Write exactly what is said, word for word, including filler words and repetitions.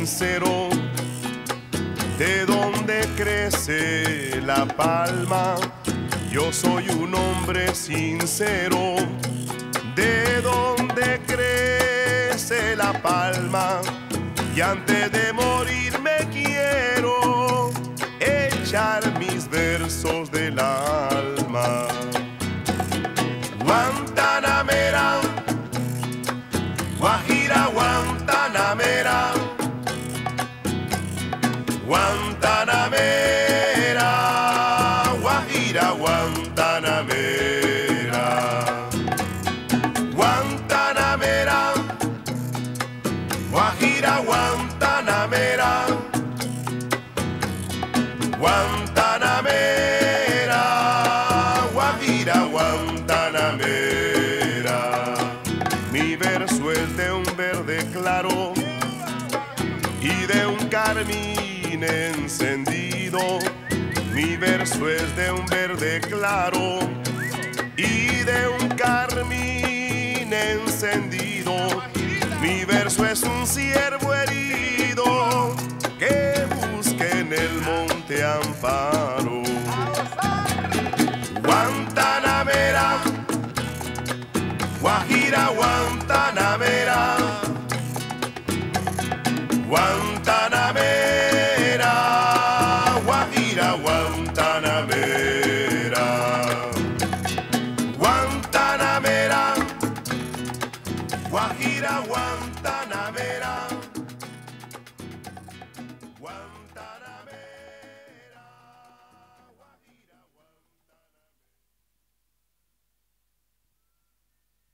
sincero, de donde crece la palma. Yo soy un hombre sincero, de donde crece la palma. Y antes de morir me quiero echar mis versos del alma. Guantanamera, Guajira, Guantanamera, Guantanamera, Guajira, Guantanamera, Guantanamera, Guajira, Guantanamera, Guantanamera, Guajira, Guantanamera. Mi verso es de un verde claro y de un carmín encendido. Mi verso es de un verde claro y de un carmín encendido. Mi verso es un ciervo herido que busca en el monte amparo.